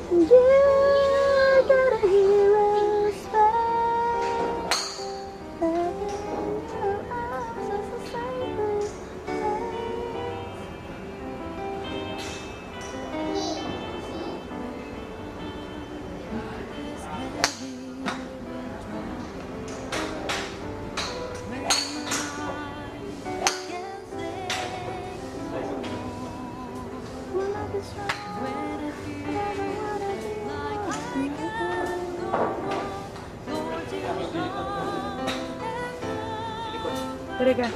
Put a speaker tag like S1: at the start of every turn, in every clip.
S1: You got a hero's face. In your arms is a sacred place. Will I be strong? Never wanna be alone. Mereka.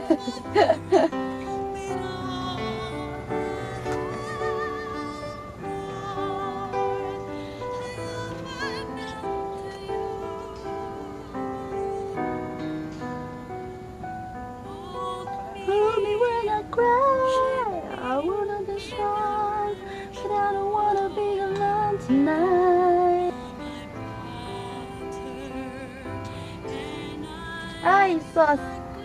S1: Hold me when I cry. I wanna be strong, but I don't wanna be alone tonight. Ay, sus.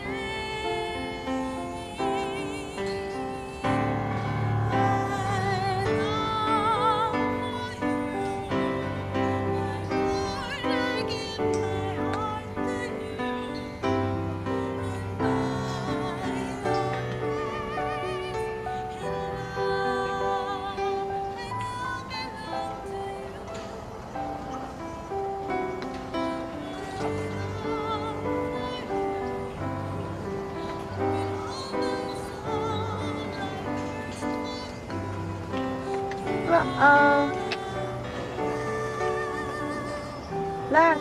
S1: Last.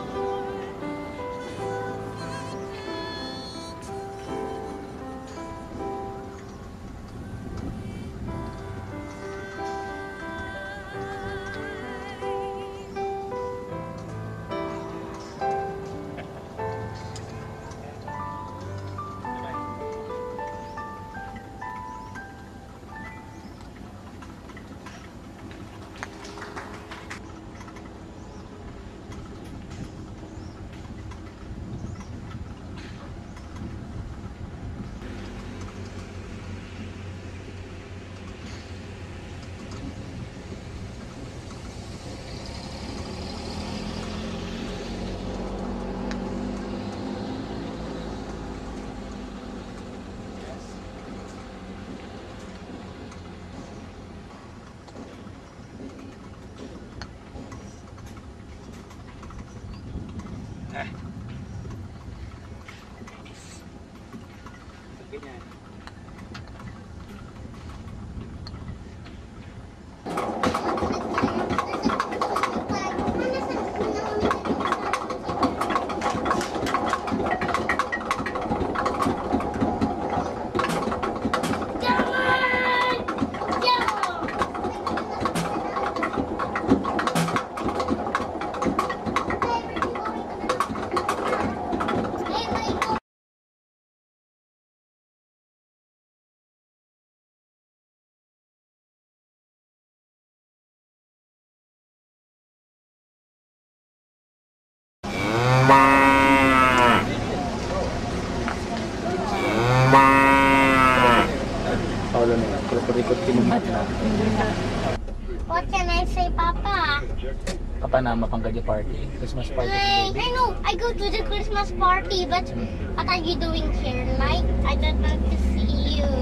S2: What can I say, Papa?
S3: Papa na mapanggadya party, Christmas party.
S2: I know, I go to the Christmas party, but what are you doing here? Like, I don't want to see you.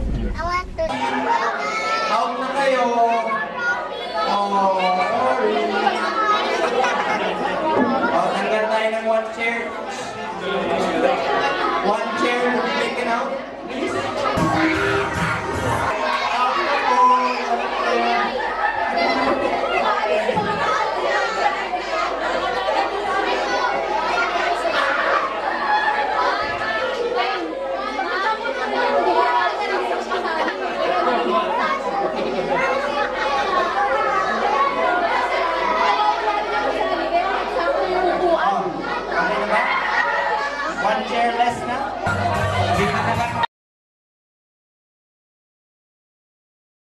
S2: I want to...
S4: Out na kayo! Oh, sorry! Oh, tanggal tayo ng one chair. One chair to be taken out, please. One chair less na.